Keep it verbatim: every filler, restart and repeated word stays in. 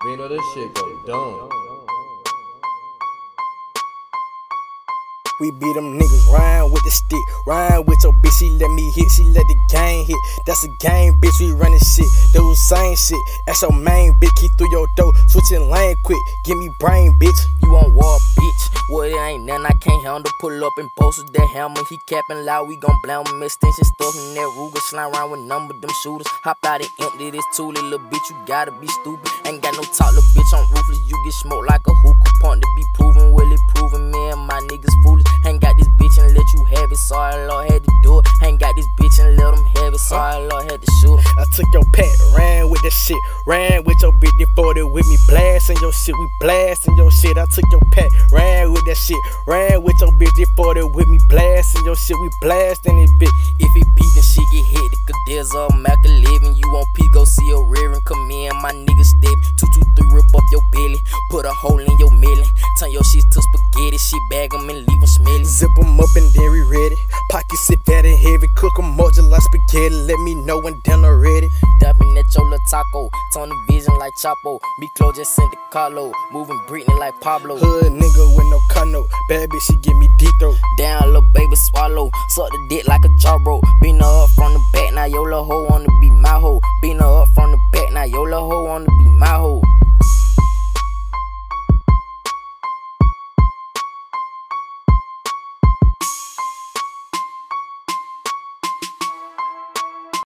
We know this shit go dumb. We beat them niggas round with the stick, round with your bitch, she let me hit, she let the game hit. That's a game, bitch, we running shit, do the same shit. That's your main bitch, keep through your door, switching lane quick, give me brain, bitch. You want war, bitch? Well, it ain't nothing I can't handle. Pull up and post with that hammer, he capping loud, we gon' blame him. Extension stuff in that Ruger, slide around with number them shooters. Hop out and empty this toolie, little bitch, you gotta be stupid. Ain't got no talk, little bitch, I'm ruthless. You get smoked like a hookah, punk to be proven, will it proven? Me and my niggas foolish. Ain't got this bitch and let you have it, sorry Lord had to do it. Ain't got this bitch and let them have it, sorry Lord had to shoot him. I took your pet, ran with that shit, ran with your bitch, they forty with me, blasting your shit, we blasting your shit. I took your pet, ran with that shit, ran with your bitch, they forty with me, blasting your shit, we blasting it, bitch. If it beat, then she get hit, cause there's a Mac eleven. You on P, go see a rearing, come in, my niggas step, two two three, rip up your belly, put a hole in your melon, turn your shit to spaghetti, shit bag them and leave them smelly. Zip them up and then we ready. Pockets sit fat and heavy. Cook them up just like spaghetti. Let me know when dinner ready. Dabbing at your little taco. Turn the vision like Chapo. Be close, just send the Carlo. Moving Britney like Pablo. Hood nigga with no car note. Bad bitch, she give me deep throat. Down, little baby, swallow. Suck the dick like a jar bro. Bean her up from the back. Now your little hoe wanna be my hoe. Bean her up from the back. Now your little hoe wanna be my hoe.